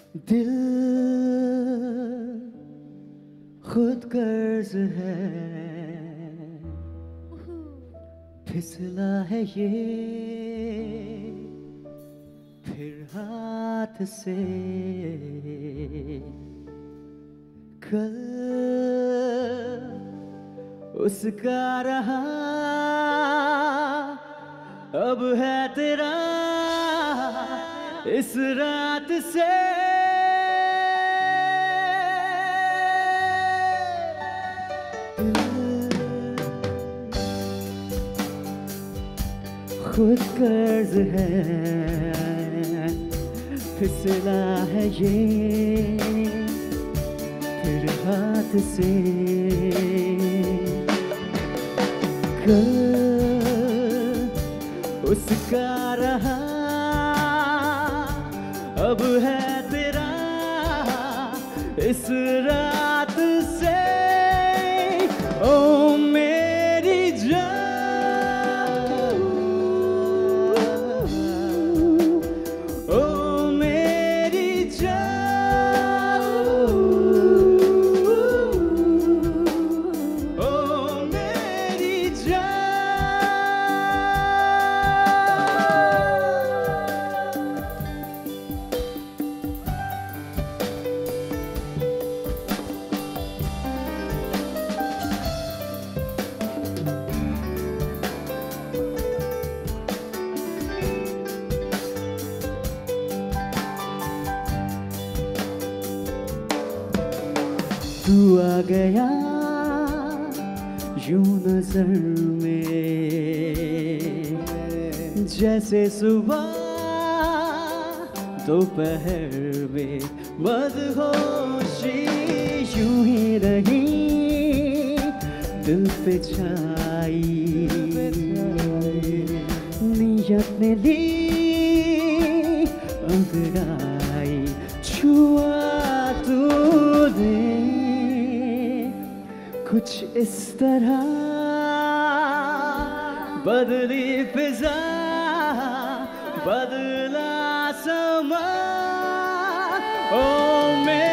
दिल खुद कर्ज है, फिसला है ये फिर हाथ से। कल उसका रहा, अब है तेरा इस रात से। खुद कर्ज है, फिसला है ये फिर हाथ से। कल उसका रहा, अब है तेरा इस रात से। ओ मेरी जान, ओ मेरी जान, ओ मेरी जान। तू आ गया यूं नजर में, जैसे सुबह दोपहर में। मदहोशी यूं ही रही दिल पे छाई, नियत ने ली अंगड़ाई। छुआ तूने कुछ इस तरह, बदली फिजा बदला समा। ओ